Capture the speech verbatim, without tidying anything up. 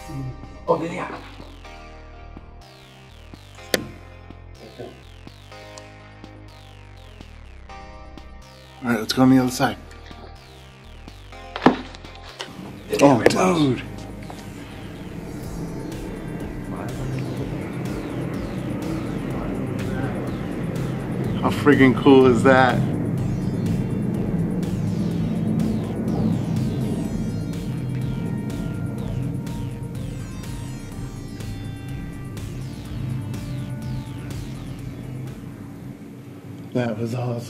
Oh, yeah, yeah. All right, let's go on the other side. Oh, dude. How freaking cool is that? That was awesome.